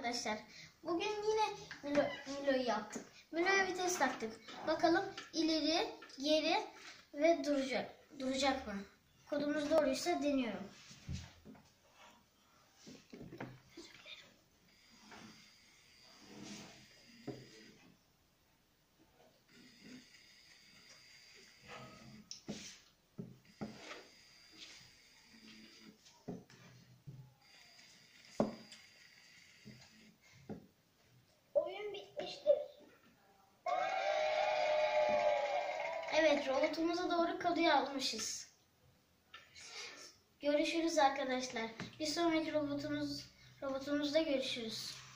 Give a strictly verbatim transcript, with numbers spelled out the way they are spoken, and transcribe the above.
arkadaşlar. Bugün yine Milo, Milo'yu yaptık. Milo'ya vites taktık. Bakalım ileri, geri ve duracak. Duracak mı? Kodumuz doğruysa deniyorum. Oyun bitmiştir. Evet, robotumuza doğru kodu yazmışız. Görüşürüz arkadaşlar. Bir sonraki robotumuz robotumuzda görüşürüz.